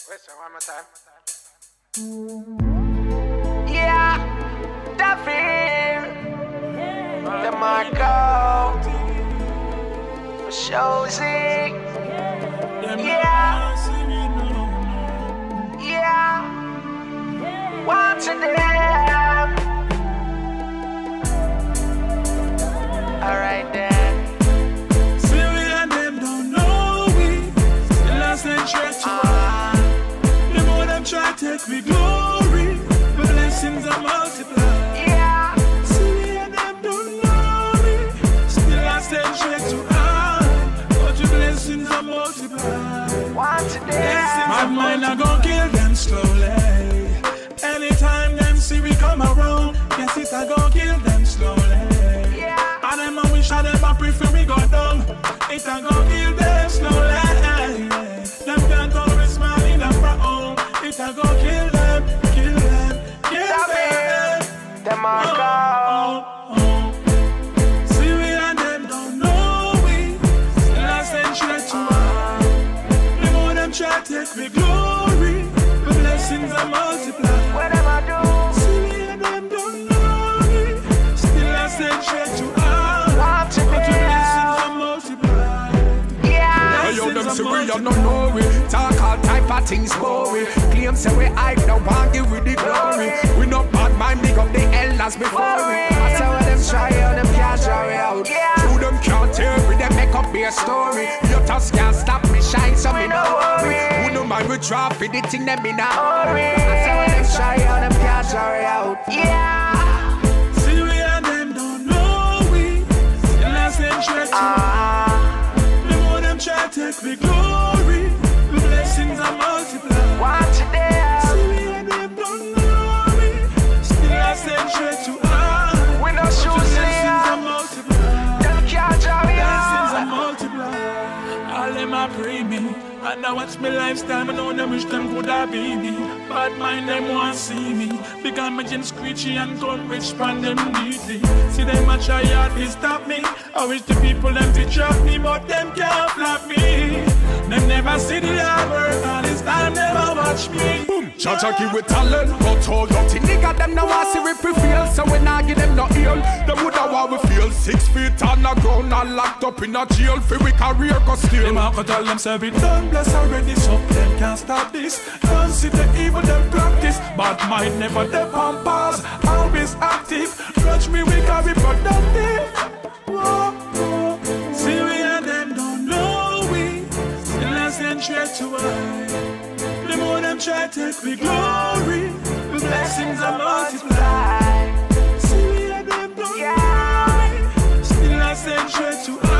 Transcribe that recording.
Listen, one more time. Yeah, Daffy, the Marco, Shozy, yeah, what's in there? Alright then. See we and them don't know we, still I send straight to us. The more them try to take we glory, the blessings are multiplied. Yeah. See we and them don't know we, still I send straight to us. But your blessings are multiplied. What's in there? My mind I gon' kill them slowly. Anytime them see we come around, yes it I gon' kill them slowly. And them a wish I them a prefer we go down. It a go kill them slowly. Them can't always smile in a frown. It a go kill them, kill them, kill them. Them are gone. See we and them don't know we, still I send straight to us. The more them try to take me glory, the blessings are multiplied. What am I doing? See we and them don't know we, still I send straight to us. Them say we are not know we talk all type of things for we. Claim say we hype, now want give we the glory. We not bad mind, big up the elders before we. I say when them try out, them can't try out. Who them can't tear me, them make up their story. Your toss can't stop me shine, so me no worry. Who no mind we try for the thing them in a hurry. I say when them try out, them can't try out. Yeah. See we and them don't know we, still I send straight to try to take me glory, the blessings are multiplied. What's there? See we and them don't know me, still I send straight to us. We no shoes the blessings are multiplied. Them can't carry blessings are multiplied. All them a pray me, and I watch me lifestyle. I know them wish them could have be me. Bad mind them want see me, because my gym screechy and gun rich pan them neatly. See them a try hard to stop me. I wish the people them to trap me, but them can't flap me. Them never see the hard work, all this time never watch me. Boom, Jaja give we talent, but all dirty nigga them now want see we prevail. So we nah give them no ear. Them woulda want we feel 6 feet on the ground and locked up in a jail for we career go steal. Them a go tell them say we done bless already, so them can't stop this. Don't see the evil them practice, but mind never the pampas, always active. Grudge me we can be productive. Whoa, whoa. See we and them don't know we, still I send straight to us. The more them try to take me glory, the blessings are multiplied. See we and them don't know we, still I send straight to us.